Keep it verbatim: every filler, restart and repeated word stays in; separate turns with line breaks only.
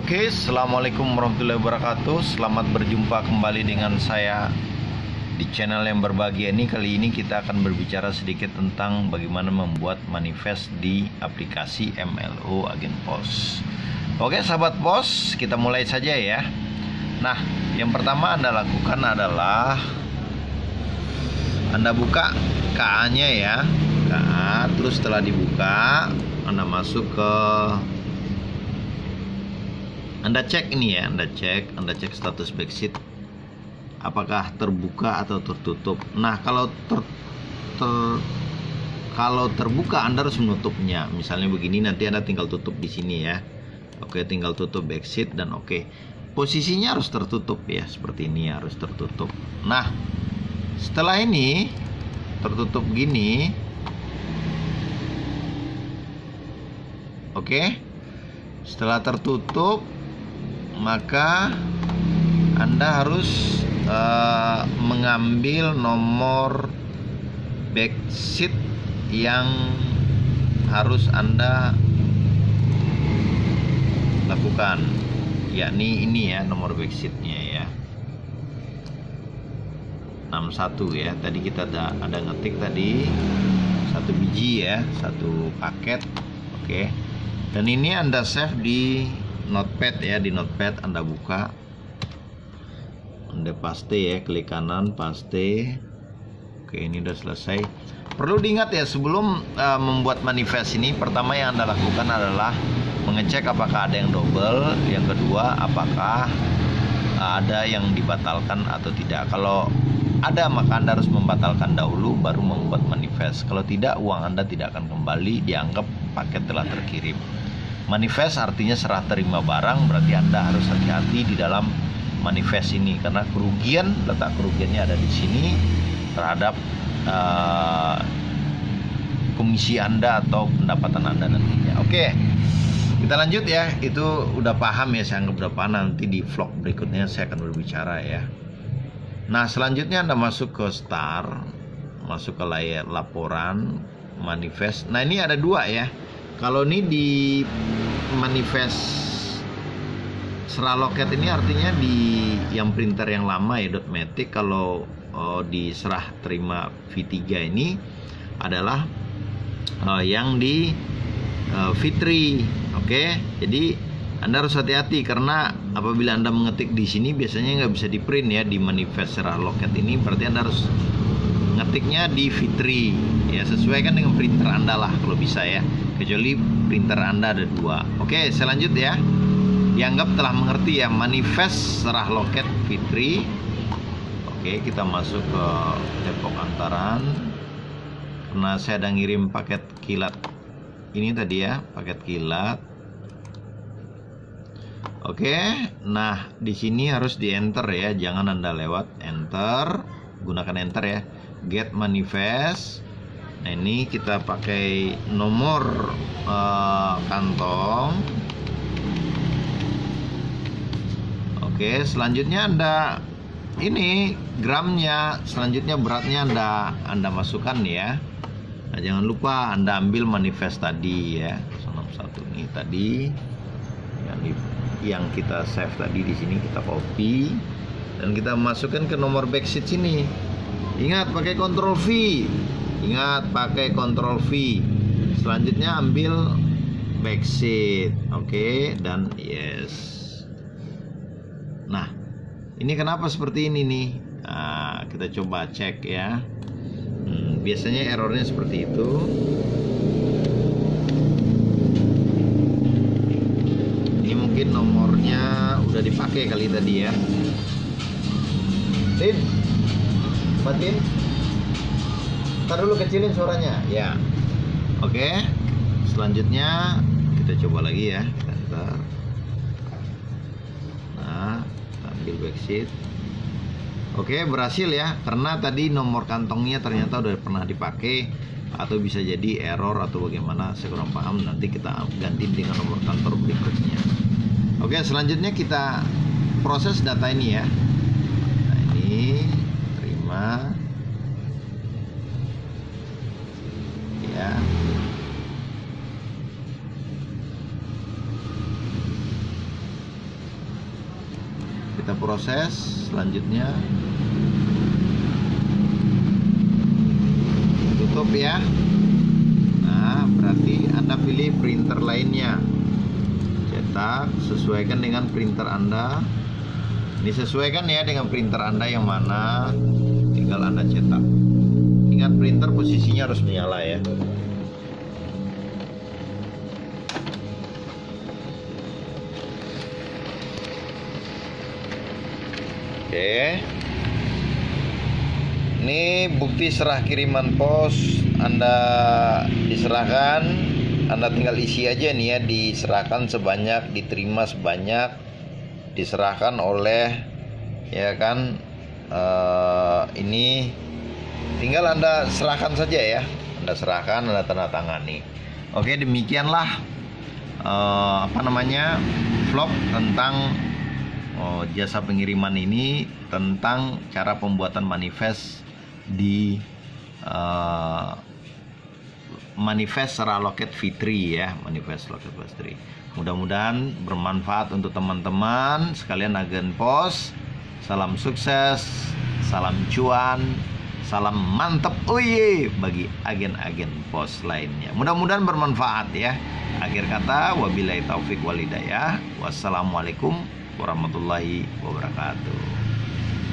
Oke, assalamualaikum warahmatullahi wabarakatuh. Selamat berjumpa kembali dengan saya di channel yang berbahagia ini. Kali ini kita akan berbicara sedikit tentang bagaimana membuat manifest di aplikasi M L O Agen Pos. Oke, sahabat pos, kita mulai saja ya. Nah, yang pertama Anda lakukan adalah Anda buka K A-nya ya. K A, terus setelah dibuka, Anda masuk ke Anda cek ini ya, Anda cek, Anda cek status backseat apakah terbuka atau tertutup. Nah, kalau ter, ter kalau terbuka Anda harus menutupnya. Misalnya begini, nanti Anda tinggal tutup di sini ya. Oke, tinggal tutup backseat dan oke. Posisinya harus tertutup ya, seperti ini harus tertutup. Nah, setelah ini tertutup gini. Oke. Setelah tertutup, maka Anda harus uh, mengambil nomor backseat yang harus Anda lakukan, yakni ini ya, nomor backseatnya ya, enam satu ya. Tadi kita ada, ada ngetik tadi satu biji ya, satu paket. Oke, dan ini Anda save di notepad ya, di notepad Anda buka, Anda paste ya, klik kanan paste. Oke, ini udah selesai. Perlu diingat ya, sebelum uh, membuat manifest ini, pertama yang Anda lakukan adalah mengecek apakah ada yang double, yang kedua apakah ada yang dibatalkan atau tidak. Kalau ada, maka Anda harus membatalkan dahulu baru membuat manifest. Kalau tidak, uang Anda tidak akan kembali, dianggap paket telah terkirim. Manifest artinya serah terima barang, berarti Anda harus hati-hati di dalam manifest ini karena kerugian, letak kerugiannya ada di sini terhadap uh, komisi Anda atau pendapatan Anda nantinya. Oke, kita lanjut ya. Itu udah paham ya, saya anggap udah paham. Nanti di vlog berikutnya saya akan berbicara ya. Nah, selanjutnya Anda masuk ke start, masuk ke layar laporan manifest. Nah, ini ada dua ya. Kalau ini di manifest serah loket ini artinya di yang printer yang lama ya, Dotmatic. Kalau oh, di serah terima V tiga ini adalah uh, yang di uh, V tiga. Oke, jadi Anda harus hati-hati karena apabila Anda mengetik di sini biasanya nggak bisa di print ya di manifest serah loket ini. Berarti Anda harus ngetiknya di V tiga ya, sesuaikan dengan printer Anda lah kalau bisa ya, kecuali printer Anda ada dua. Oke, saya lanjut ya. Dianggap telah mengerti ya manifest serah loket V tiga. Oke, kita masuk ke Depok Antaran karena saya ada ngirim paket kilat ini tadi ya, paket kilat. Oke, nah di sini harus di enter ya, jangan Anda lewat, enter, gunakan enter ya. Get manifest. Nah, ini kita pakai nomor uh, kantong. Oke, selanjutnya Anda ini gramnya, selanjutnya beratnya Anda Anda masukkan ya. Nah, jangan lupa Anda ambil manifest tadi ya, enam satu ini tadi yang di, yang kita save tadi di sini, kita copy dan kita masukkan ke nomor backseat sini. Ingat pakai Ctrl V. Ingat pakai Ctrl V. Selanjutnya ambil backseat. Oke, dan yes. Nah, ini kenapa seperti ini nih? Nah, kita coba cek ya. Hmm, biasanya errornya seperti itu. Ini mungkin nomornya udah dipakai kali tadi ya. Tin, Batin, ntar dulu kecilin suaranya ya. Oke, selanjutnya kita coba lagi ya. Ntar. Nah, ambil backseat. Oke, berhasil ya, karena tadi nomor kantongnya ternyata udah pernah dipakai, atau bisa jadi error atau bagaimana, saya kurang paham. Nanti kita ganti dengan nomor kantor berikutnya. Oke, selanjutnya kita proses data ini ya. Nah, ini terima ya. kita proses selanjutnya. Tutup ya. Nah, berarti Anda pilih printer lainnya. Cetak, sesuaikan dengan printer Anda. Disesuaikan ya dengan printer Anda yang mana, tinggal Anda cetak. Ingat, printer posisinya harus menyala ya. Oke. Ini bukti serah kiriman pos. Anda diserahkan, Anda tinggal isi aja nih ya. Diserahkan sebanyak, diterima sebanyak, diserahkan oleh, ya kan, uh, ini tinggal Anda serahkan saja ya. Anda serahkan, Anda tanda tangani. Oke, demikianlah uh, apa namanya vlog tentang uh, jasa pengiriman ini, tentang cara pembuatan manifest di uh, manifest secara Loket Fitri ya, manifest Loket Fitri. Mudah-mudahan bermanfaat untuk teman-teman sekalian agen pos. Salam sukses, salam cuan, salam mantep uye bagi agen-agen pos lainnya. Mudah-mudahan bermanfaat ya. Akhir kata, wabillahi taufik walhidayah. Wassalamualaikum warahmatullahi wabarakatuh.